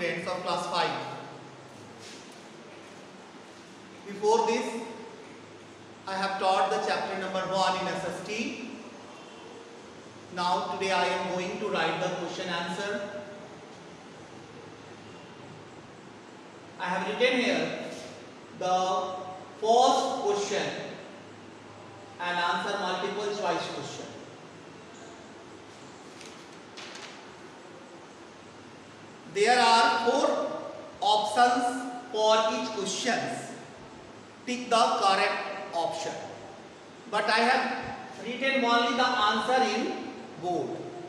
students of class 5. Before this, I have taught the chapter number 1 in SST. Now today I am going to write the question answer. I have written here the first question and answer multiple choice question. There are 4 options for each question. Pick the correct option. But I have written only the answer in board.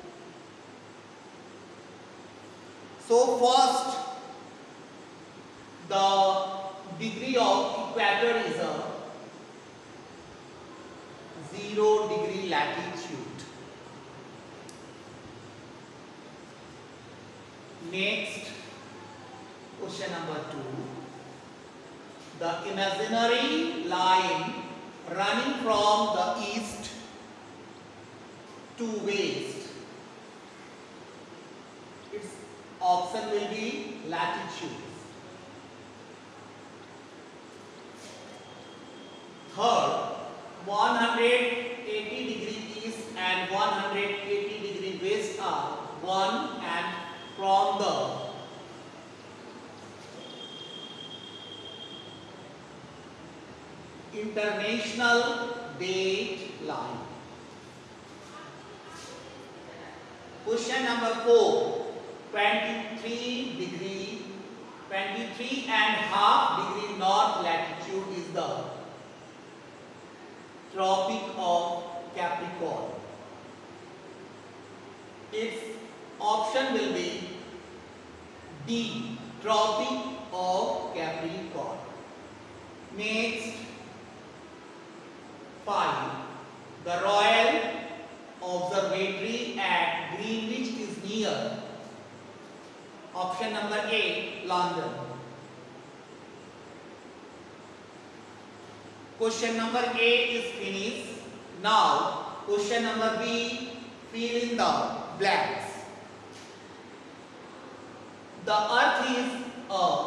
So first, the degree of equator is a 0 degree latitude. Next, question number 2. The imaginary line running from the east to west, its option will be latitude. Third, 180 degree east and 180 degree west are one and from the international date line. Question number 4. 23 and half degree north latitude is the Tropic of Capricorn. Its option will be D, Tropic of Capricorn. Next, 5. The Royal Observatory at Greenwich is near. Option number A, London. Question number A is finished. Now, question number B, fill in the blanks. The earth is a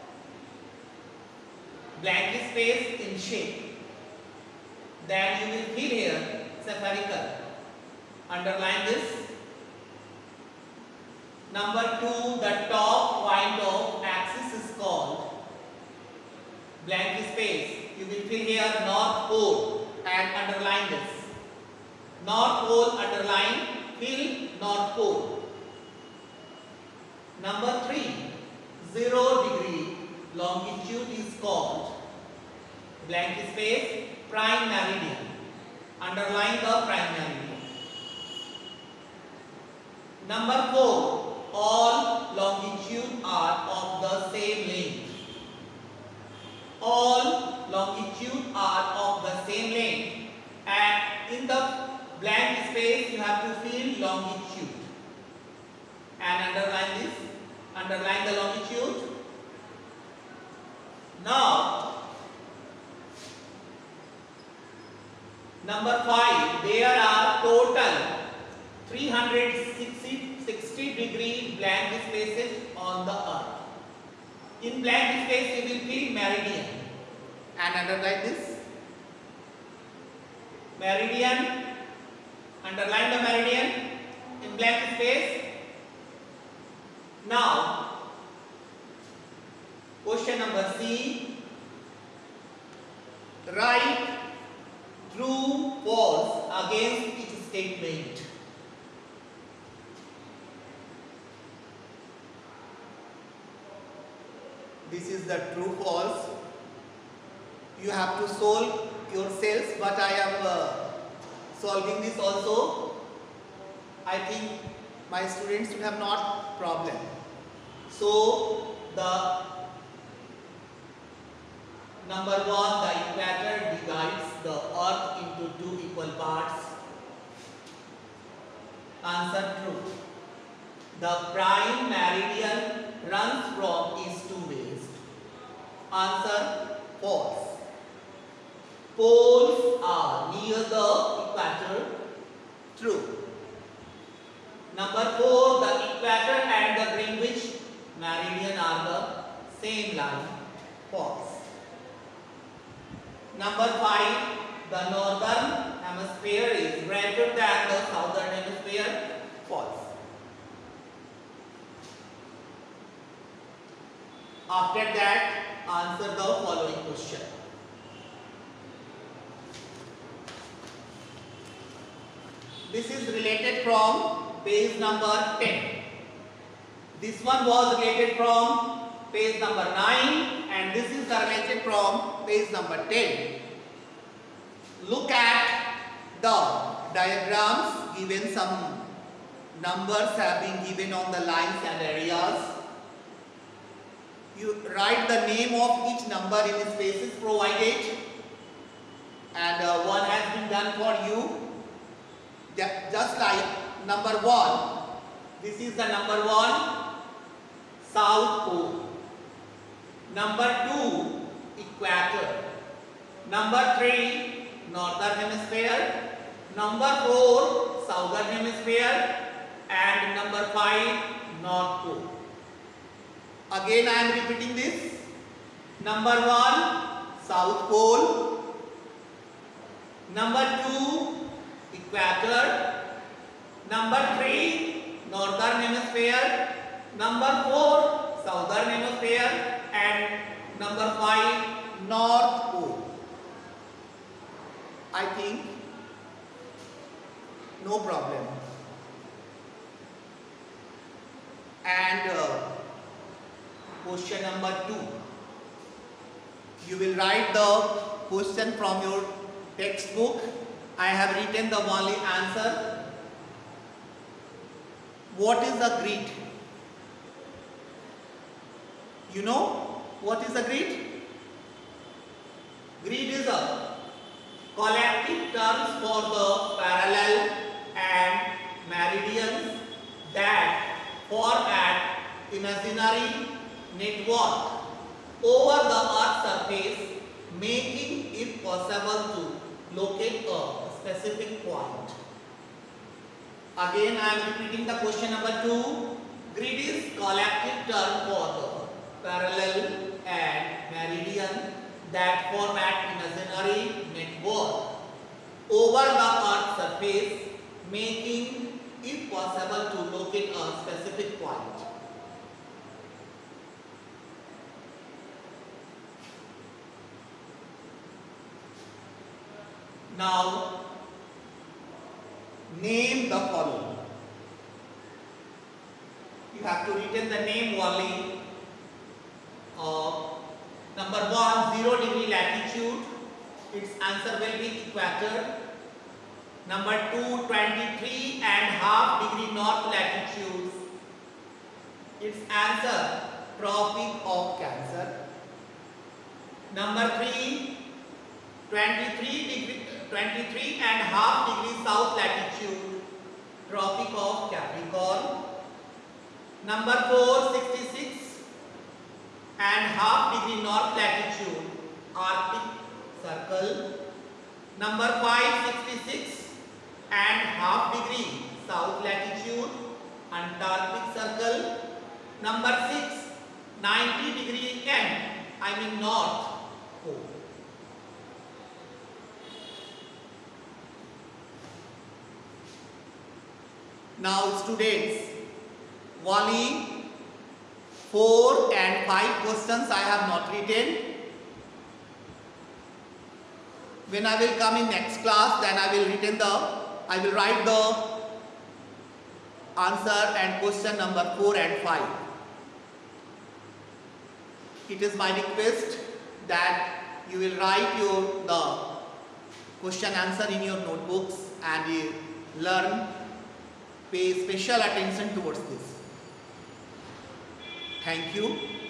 blank space in shape. Then you will fill here spherical. Underline this. Number 2, the top point of axis is called blank space. You will fill here North Pole and underline this. North Pole underline, fill North Pole. Number 3, 0 degree longitude is called blank space prime meridian. Underline the prime meridian. Number 4, all longitude are of the same length. All longitude are of the same length, and in the blank space you have to fill longitude and underline this. Underline the longitude. Now, number 5, there are total 360 degree blank spaces on the earth. In blank space you will fill meridian and underline this. Meridian, underline the meridian in blank space. Now, question number C, write true, false against each statement. This is the true, false. You have to solve yourselves, but I am solving this also. I think my students will have not problem. So the number 1, the equator divides the earth into 2 equal parts. Answer true. The prime meridian runs from east to west. Answer false. Poles are near the equator. True. Number 4, the equator and the Greenwich meridian are the same line. False. Number 5. The northern hemisphere is greater than the southern hemisphere. False. After that, answer the following question. This is related from page number 10. This one was related from page number 9 and this is related from page number 10. Look at the diagrams given. Some numbers have been given on the lines and areas. You write the name of each number in the spaces provided and one has been done for you. Just like number 1. This is the number 1. South Pole. Number 2. Equator. Number 3. Northern hemisphere. Number 4. Southern hemisphere. And number 5. North Pole. Again I am repeating this. Number 1. South Pole. Number 2. Equator. Number 3. Northern hemisphere. Number 4. Southern hemisphere. And number 5. North Pole. I think no problem. And question number 2. You will write the question from your textbook. I have written the only answer. What is the grid? You know what is the grid? Grid is a collective terms for the parallel and meridians that form an imaginary network over the Earth's surface, making it possible to locate a specific point. Again I am repeating the question number 2. Grid is collective term for the parallel and meridian that form an imaginary network over the Earth's surface, making it possible to locate a specific point. Now, name the following. You have to written the name only. Number 1, 0 degree latitude. Its answer will be equator. Number 2, 23.5 degree north latitude. Its answer, Tropic of Cancer. Number 3, 23.5 degree south latitude, Tropic of Capricorn. Number 4, 66.5 degree north latitude, Arctic Circle. Number 5, 66.5 degree south latitude, Antarctic Circle. Number 6, 90 degree North Pole. Now students, only 4 and 5 questions I have not written. When I will come in next class, then I will write the answer and question number 4 and 5. It is my request that you will write the question answer in your notebooks and learn, pay special attention towards this. Thank you.